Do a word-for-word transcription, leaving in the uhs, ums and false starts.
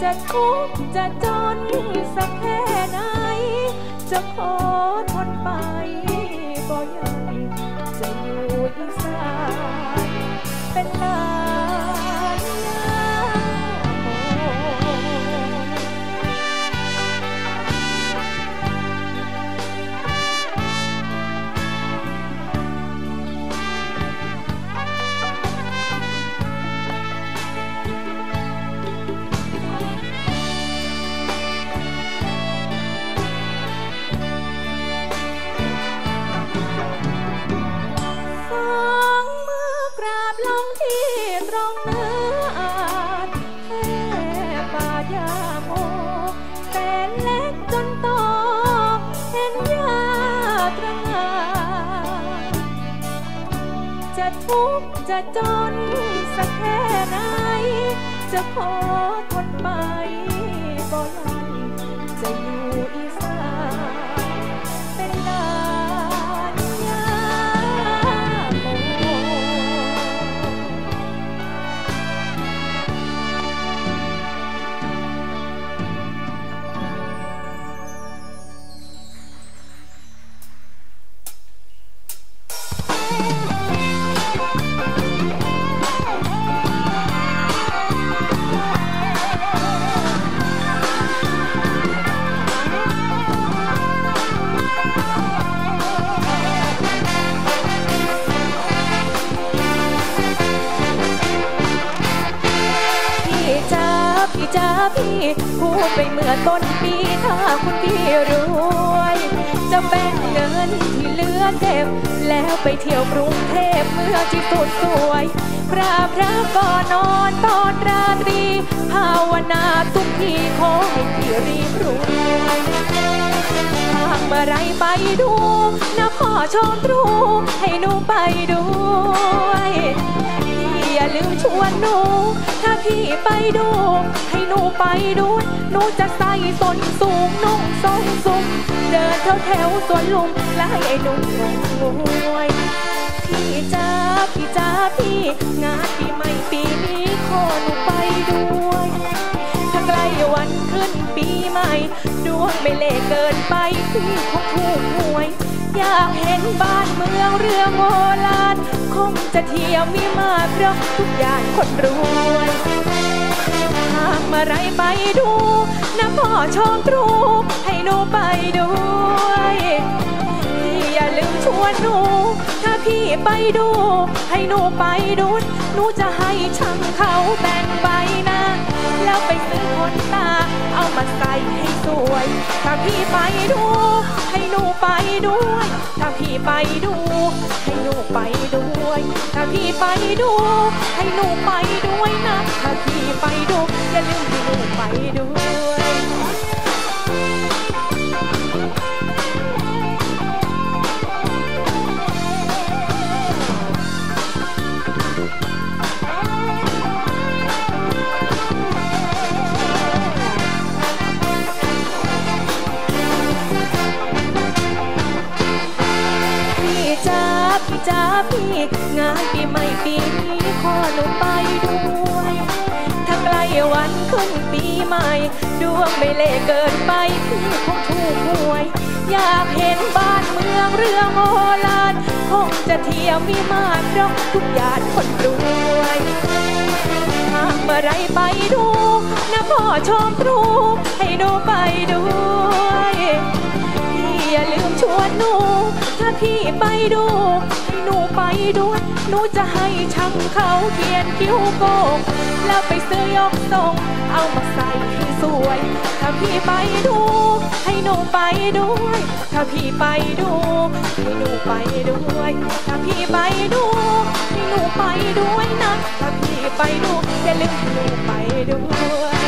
จะทุกข์จะจนสักแค่ไหนจะขอทนไปบ่ยังจะอยู่อีสานเป็นหลานยาทุกข์จะจนสักแค่ไหนจะขอทนไปบ่ยังจะอยู่อีสานเป็นหลานยาโมจ้าพี่พูดไปเมื่อต้นปีถ้าคุณพี่รวยจะแบ่งเงินที่เหลือเก็บแล้วไปเที่ยวกรุงเทพเมื่อที่สุดสวยพระพระก่อนนอนตอนราตรีภาวนาทุกทีขอให้พี่รีบรวยทางเมื่อไรไปดูนะพ่อชมตรูให้หนูไปด้วยอย่าลืมชวนหนูถ้าพี่ไปดูให้หนูไปด้วยหนูจะใส่ส้นสูงนุ่งทรงสูงเดินแถวแถวสวนลุมและให้ไอ้หนุ่มงวยพี่จ้าพี่จ้าพี่งานปีใหม่ปีนี้ขอหนูไปด้วยถ้าใกล้วันขึ้นปีใหม่ดวงไม่เล่เกินไปพี่คงถูกหวยอยากเห็นบ้านเมืองเรืองโอฬารคงจะเที่ยวมีมาเพราะทุกอย่างคนรวยหากเมื่อไรไปดูนะพ่อชมตรูให้หนูไปด้วยพี่อย่าลืมชวนหนูถ้าพี่ไปดูให้หนูไปดูหนูจะให้ช่างเขาแต่งใบหน้าแล้วไปซื้อขนตาเอามาใส่ให้สวยถ้าพี่ไปดูให้หนูไปด้วยถ้าพี่ไปดูให้หนูไปด้วยถ้าพี่ไปดูให้หนูไปด้วยนะถ้าพี่ไปดูอย่าลืมให้หนูไปด้วยพี่จ้าพี่งานปีใหม่ปีนี้ขอหนูไปด้วยถ้าใกล้วันขึ้นปีใหม่ดวงไม่เล่เกินไปพี่คงถูกหวยอยากเห็นบ้านเมืองเรืองโอฬารคงจะเที่ยวมีมาเพราะทุกอย่างคนรวยหากเมื่อไรไปดูนะพ่อชมตรูให้หนูไปด้วยพี่อย่าลืมชวนหนูถ้าพี่ไปดูให้หนูไปด้วยหนูจะให้ช่างเขาเขียนคิ้วโกงแล้วไปซื้อยกทรงเอามาใส่ให้สวยถ้าพี่ไปดูให้หนูไปด้วยถ้าพี่ไปดูให้หนูไปด้วยถ้าพี่ไปดูให้หนูไปด้วยนะถ้าพี่ไปดูอย่าลืมให้หนูไปด้วย